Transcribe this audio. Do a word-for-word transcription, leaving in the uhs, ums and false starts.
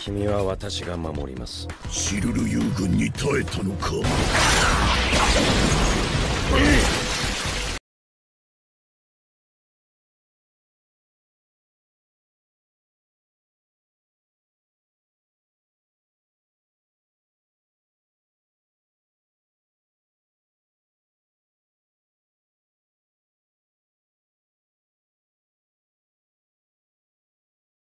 君は私が守ります。 シルル遊軍に耐えたのか。